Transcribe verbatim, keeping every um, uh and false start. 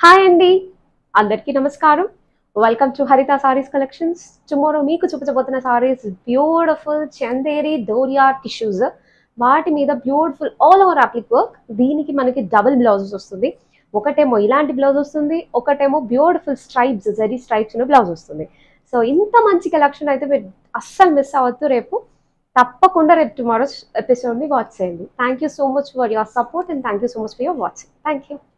Hi అండి, అందరికీ నమస్కారం. వెల్కమ్ టు హరిత సారీస్ కలెక్షన్స్. టుమారో మీకు చూపించబోతున్న సారీస్ బ్యూటిఫుల్ చందేరి డోరియా టిష్యూస్. వాటి మీద beautiful all over applique work. దీనికి మనకి డబుల్ బ్లౌజెస్ వస్తుంది. ఒకటేమో ఇలాంటి బ్లౌజ్ వస్తుంది, ఒకటేమో beautiful stripes zari stripes blouse వస్తుంది. సో ఇంత మంచి కలెక్షన్ అయితే మీరు అస్సలు మిస్ అవ్వద్దు. రేపు తప్పకుండా రేపు టుమారో ఎపిసోడ్ని వాచ్ చేయండి. Thank you so much for your support and thank you so much for your watching. Thank you.